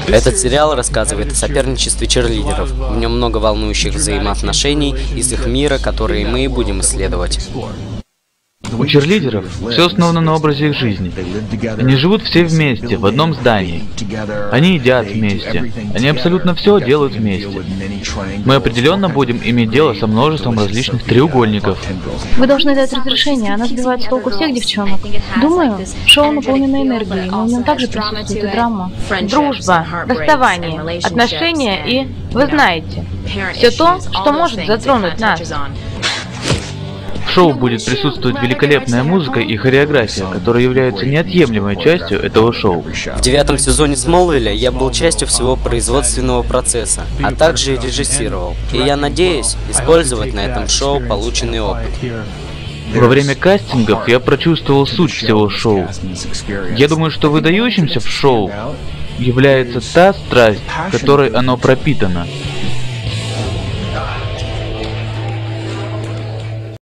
Этот сериал рассказывает о соперничестве черлидеров. В нем много волнующих взаимоотношений из их мира, которые мы будем исследовать. У черлидеров все основано на образе их жизни. Они живут все вместе, в одном здании. Они едят вместе. Они абсолютно все делают вместе. Мы определенно будем иметь дело со множеством различных треугольников. Вы должны дать разрешение, она сбивает с толку всех девчонок. Думаю, шоу наполнено энергией, но в нем также присутствует и драма. Дружба, расставание, отношения и, вы знаете, все то, что может затронуть нас. В шоу будет присутствовать великолепная музыка и хореография, которые являются неотъемлемой частью этого шоу. В 9-м сезоне Смолвиля я был частью всего производственного процесса, а также и режиссировал. И я надеюсь использовать на этом шоу полученный опыт. Во время кастингов я прочувствовал суть всего шоу. Я думаю, что выдающимся в шоу является та страсть, которой оно пропитано.